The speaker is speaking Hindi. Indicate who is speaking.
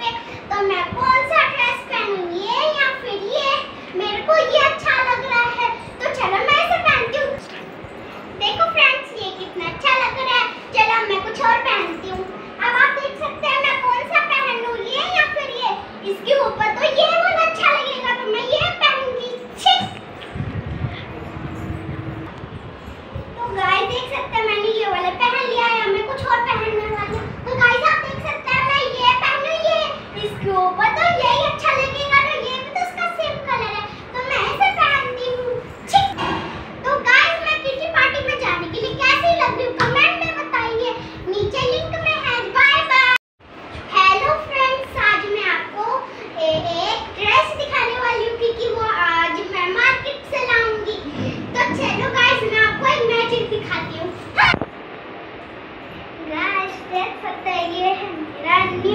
Speaker 1: के, तो मैं कौन सा ड्रेस पहनूं, ये या फिर ये। मेरे को ये अच्छा लग रहा है तो चलो मैं इसे पहनती हूँ। देखो फ्रेंड्स, ये कितना अच्छा लग रहा है। चलो मैं कुछ और पहनती हूँ। अब आप देख सकते हैं मैं कौन सा पहनूं, ये या फिर ये। इसके ऊपर तो ये बहुत अच्छा लगेगा तो मैं ये पहनूंगी। तो गाइस देख सकते हैं मैंने ये वाला पहन लिया है, मैं कुछ और पहनने वाली हूँ। तो गाइस आप देख सकते हैं मैं ये पहनूं, ये इसके ऊपर तो यही अच्छा लगेगा, तो ये भी तो इसका सेम कलर है तो मैं इसे पहनती हूँ। तो गाइस मैं किटी पार्टी में जाने के लिए कैसी लग रही हूँ कमेंट में बताइए, नीचे लिंक में है। Bye bye. हेलो फ्रेंड्स, आज मैं आपको एक ड्रेस दिखाने वाली हूँ क्योंकि वो आज मैं मार्केट से लाऊंगी। तो चलो गाइस मैं आपको एक मैजिक दिखाती हूँ। गाइस देख सकते हैं ये है मेरा